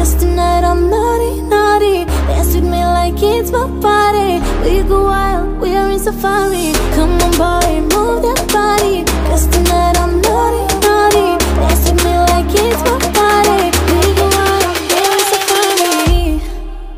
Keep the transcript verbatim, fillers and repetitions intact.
Cause tonight I'm naughty, naughty. Dance with me like it's my party. We go wild, we are in safari. Come on, boy.